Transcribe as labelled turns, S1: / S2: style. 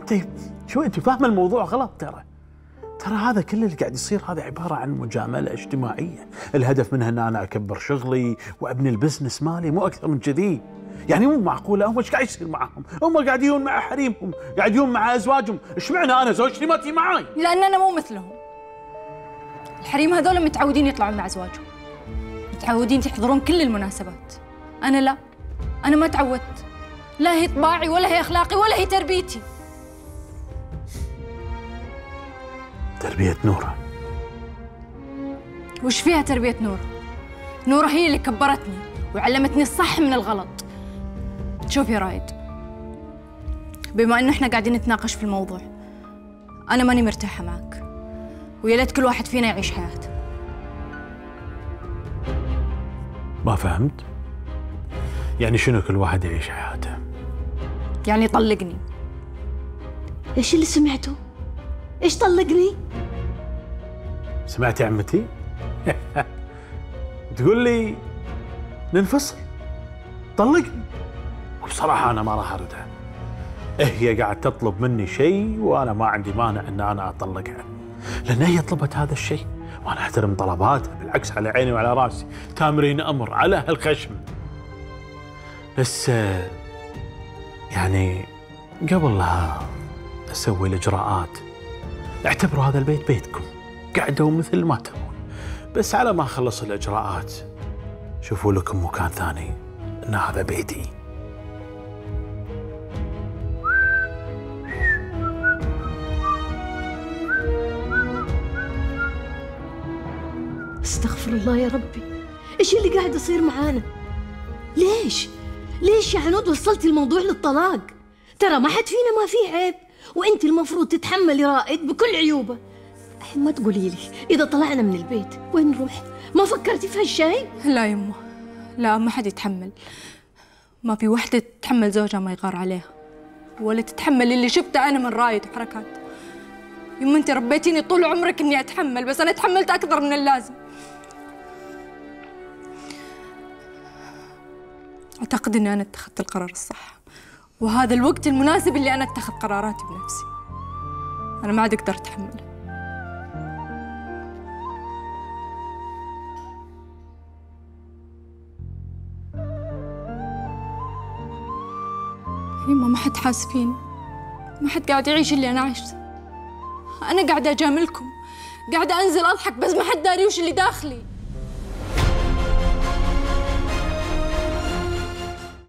S1: انت فاهمه الموضوع غلط. ترى هذا كل اللي قاعد يصير هذا عباره عن مجامله اجتماعيه، الهدف منها ان انا اكبر شغلي وابني البزنس مالي، مو اكثر من كذي. يعني مو معقوله هم ايش قاعد يصير معاهم؟ هم قاعدين مع حريمهم، قاعدين مع ازواجهم، ايش معنى انا زوجتي ما تجي معاي؟
S2: لان انا مو مثلهم. الحريم هذول متعودين يطلعون مع ازواجهم، متعودين يحضرون كل المناسبات. انا لا، انا ما تعودت، لا هي طباعي ولا هي اخلاقي ولا هي تربيتي.
S1: تربيه نوره؟
S2: وش فيها تربيه نوره؟ نوره هي اللي كبرتني وعلمتني الصح من الغلط. شوف يا رايد، بما انه احنا قاعدين نتناقش في الموضوع، انا ماني مرتاحه معك، ويا ليت كل واحد فينا يعيش حياته.
S1: ما فهمت؟ يعني شنو كل واحد يعيش حياته؟
S2: يعني طلقني.
S3: ايش اللي سمعته؟ ايش طلقني؟
S1: سمعتي عمتي؟ تقول لي ننفصل، طلقني. وبصراحة أنا ما راح أردها. هي قاعد تطلب مني شيء وأنا ما عندي مانع أن أنا أطلقها، لأن هي طلبت هذا الشيء وأنا أحترم طلباتها، بالعكس على عيني وعلى راسي، تامرين أمر على هالخشم. بس يعني قبل لا أسوي الإجراءات اعتبروا هذا البيت بيتكم، قعدوا مثل ما تبون، بس على ما أخلص الإجراءات شوفوا لكم مكان ثاني، إن هذا بيتي.
S3: استغفر الله يا ربي، ايش اللي قاعد يصير معانا؟ ليش يا عنود وصلتي الموضوع للطلاق؟ ترى ما حد فينا ما فيه عيب، وانت المفروض تتحملي رائد بكل عيوبه. الحين ما تقولي لي اذا طلعنا من البيت وين نروح؟ ما فكرتي في هالشيء؟
S2: لا يمه، لا، ما حد يتحمل. ما في وحده تتحمل زوجها ما يغار عليها، ولا تتحمل اللي شفته انا من رايد وحركات. يما انت ربيتيني طول عمرك اني اتحمل، بس انا تحملت اكثر من اللازم. اعتقد اني انا اتخذت القرار الصح، وهذا الوقت المناسب اللي انا اتخذ قراراتي بنفسي. انا ما عاد اقدر اتحمل. يما ما حد حاس فيني، ما حد قاعد يعيش اللي انا عشته. انا قاعده اجاملكم، قاعده انزل اضحك، بس ما حد داري وش اللي داخلي.